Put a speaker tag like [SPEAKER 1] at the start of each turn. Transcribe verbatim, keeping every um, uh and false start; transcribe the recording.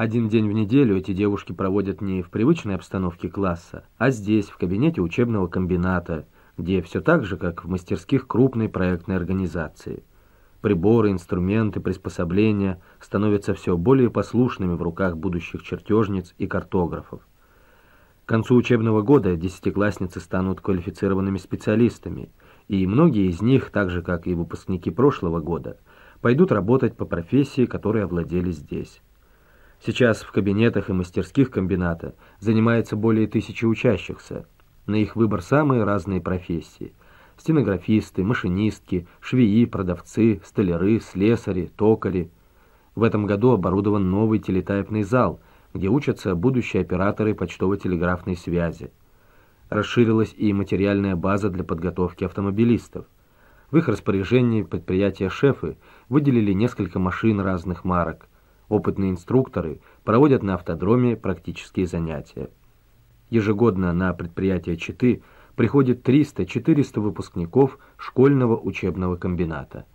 [SPEAKER 1] Один день в неделю эти девушки проводят не в привычной обстановке класса, а здесь, в кабинете учебного комбината, где все так же, как в мастерских крупной проектной организации. Приборы, инструменты, приспособления становятся все более послушными в руках будущих чертежниц и картографов. К концу учебного года десятиклассницы станут квалифицированными специалистами, и многие из них, так же как и выпускники прошлого года, пойдут работать по профессии, которой овладели здесь. Сейчас в кабинетах и мастерских комбината занимается более тысячи учащихся. На их выбор самые разные профессии. Стенографисты, машинистки, швеи, продавцы, столяры, слесари, токари. В этом году оборудован новый телетайпный зал, где учатся будущие операторы почтово-телеграфной связи. Расширилась и материальная база для подготовки автомобилистов. В их распоряжении предприятия-шефы выделили несколько машин разных марок. Опытные инструкторы проводят на автодроме практические занятия. Ежегодно на предприятие Читы приходит триста-четыреста выпускников школьного учебного комбината.